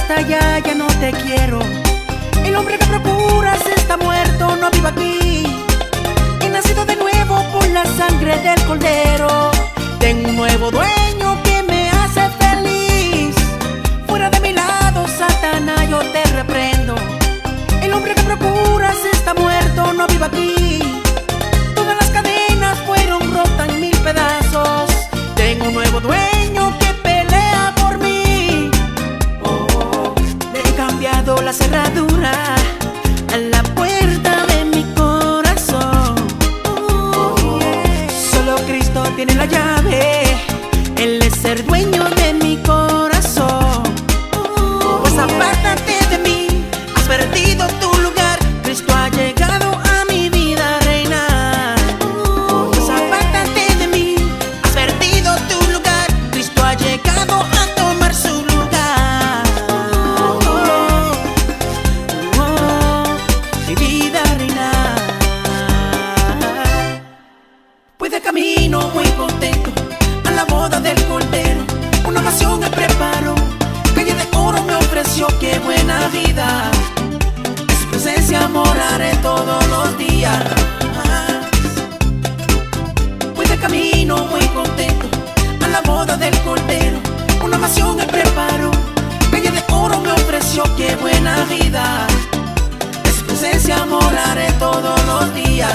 basta ya, ya no te quiero. El hombre que procuras está muerto, no vive aquí. He nacido de nuevo por la sangre del Cordero. Tengo un nuevo dueño que me hace feliz. Fuera de mi lado, Satanás, yo te reprendo. El hombre que procuras está muerto, no vive aquí. Todas las cadenas fueron rotas en 1000 pedazos. Tengo un nuevo dueño que pelea por mí. Oh, le he cambiado la cerradura a la puerta de mi corazón. Oh, yeah. Solo Cristo tiene la llave. Él es el dueño de mi corazón. Oh, pues apártate de mí, has perdido tu lugar. Cristo ha llegado a mi vida a reinar. Oh, pues apártate de mí, has perdido tu lugar. Cristo ha llegado a tomar su lugar. Mi vida a reinar. Pues de camino muy contento a la boda del Cordero. Una ocasión me preparó, calle de oro me ofreció, qué buena vida. En su presencia moraré todos los días. Pues de camino muy contento a la boda del Cordero. Una ocasión me preparó, calle de oro me ofreció, qué buena vida. En su presencia moraré todos los días.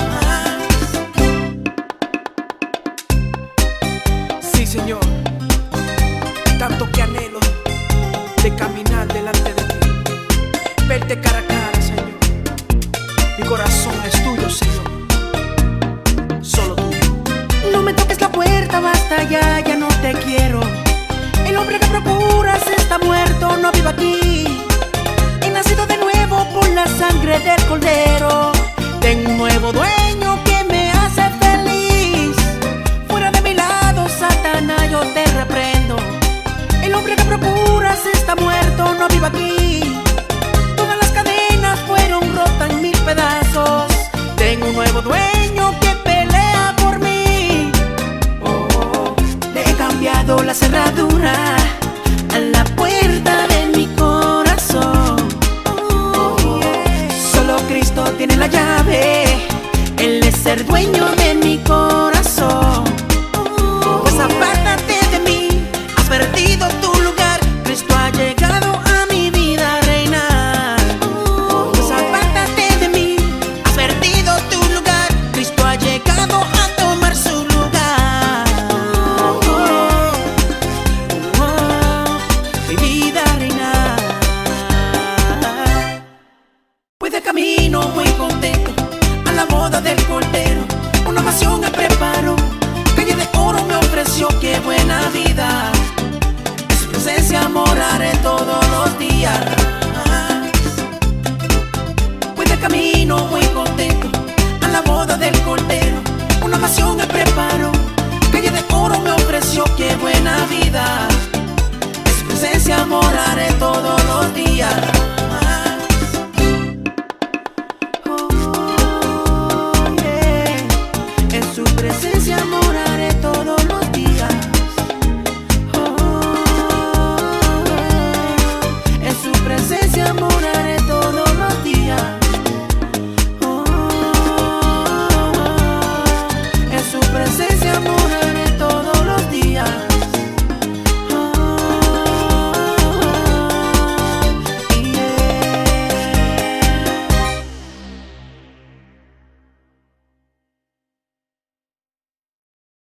Sí, Señor, tanto que anhelo de caminar delante de ti, verte cara a cara, Señor. Mi corazón es tuyo, Señor, solo tuyo. No me toques la puerta, basta ya, ya no te quiero. El hombre que procuras está muerto, no vive aquí. He nacido de nuevo por la sangre del Cordero. Tengo un nuevo dueño que me hace feliz. Fuera de mi lado, Satanás, yo te reprendo. El hombre que procuras está muerto, no vive aquí. Todas las cadenas fueron rotas en 1000 pedazos. Tengo un nuevo dueño que pelea por mí. Oh, le he cambiado la cerradura a la puerta de mi corazón. Oh, yeah. Solo Cristo tiene la llave. Él es el dueño de mi corazón. Oh, pues apártate de mí, has perdido tu lugar. Cristo ha llegado a mi vida a reinar. Oh, pues apártate de mí, has perdido tu lugar. Cristo ha llegado a tomar su lugar. Mi vida a reinar. Pues de camino muy contento a la boda del Cordero. Una ocasión me preparó, calle de oro me ofreció, qué buena vida. En su presencia moraré todos los días. Pues de camino muy contento a la boda del Cordero. Una ocasión me preparó, calle de oro me ofreció, qué buena vida. En su presencia moraré